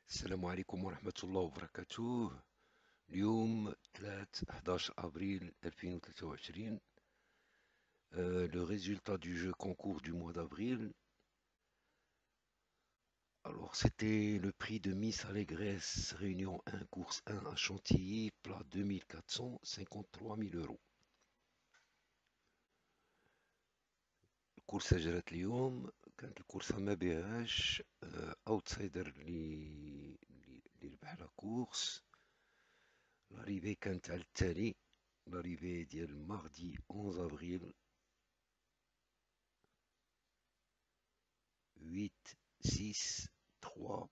السلام عليكم ورحمة الله وبركاته. اليوم 11 أبريل 2023. Le résultat du jeu concours du mois d'avril. Alors, c'était le prix de Miss Allégresse Réunion 1, course 1 à Chantilly, plat 2400, 53 000 euros. الكورسة جرت اليوم، كانت الكورسة ما بيهاش اوتسايدر اللي ربح لا كورس. لاريفي كانت على التالي: لاريفي ديال ماردي 11 افريل 8 6 3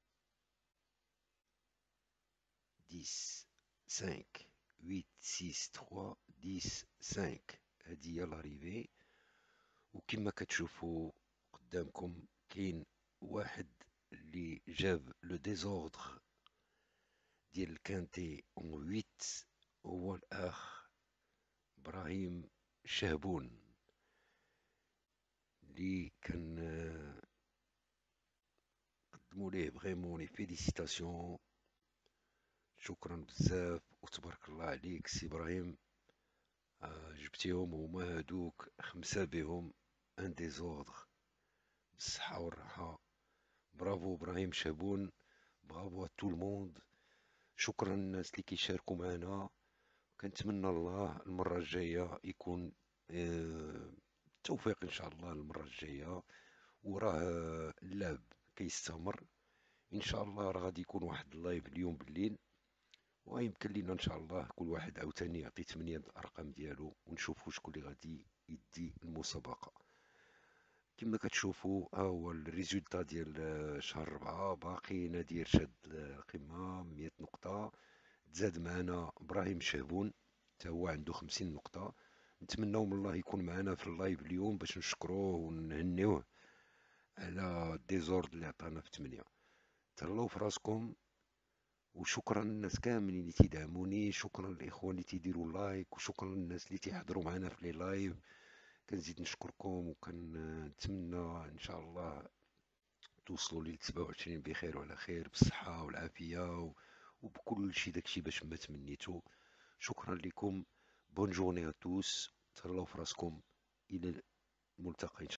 10 5 8 6 3 10 5. هادي هي لاريفي. وكما كتشوفوا قدامكم كاين واحد اللي جاب لو ديزوردر ديال الكانتي اون 8، هو الاخ ابراهيم شهبون اللي كان قدموا ليه فريمون لي فيليسيتاسيون. شكرا بزاف وتبارك الله عليك سي ابراهيم. جبتيهم هما هادوك 5 بهم ان ديزوردر بالصحة والراحة. برافو ابراهيم شابون، برافو تو الموند. شكرا الناس اللي كيشاركوا معنا. كنتمنى الله المرة الجاية يكون التوفيق ان شاء الله المرة الجاية. وراه اللعب كيستمر ان شاء الله. راه غادي يكون واحد اللايف اليوم بالليل، ويمكن لينا ان شاء الله كل واحد عاوتاني يعطي 8 الارقام ديالو ونشوفوا شكون اللي غادي يدي المسابقه. كما كتشوفوا ها هو الريزولتا ديال شهر 4. باقي نادي رشاد القمه 100 نقطه. تزاد معنا ابراهيم شهبون حتى هو عنده 50 نقطه. نتمنوا من الله يكون معنا في اللايف اليوم باش نشكروه ونهنيوه على الديزورد اللي عطانا في 8. تهلاو في راسكم. وشكرا للناس كاملين اللي تيدعموني. شكرا للاخوان اللي تيديروا لايك، وشكرا للناس اللي تيحضروا معنا في لي لايف. كنزيد نشكركم وكنتمنى ان شاء الله توصلوا ليلة 27 بخير وعلى خير بالصحة والعافية وبكل شي داكشي باش ما تمنيتو. شكرا لكم. بون جورني ا توس. تهلاو في راسكم. الى الملتقى.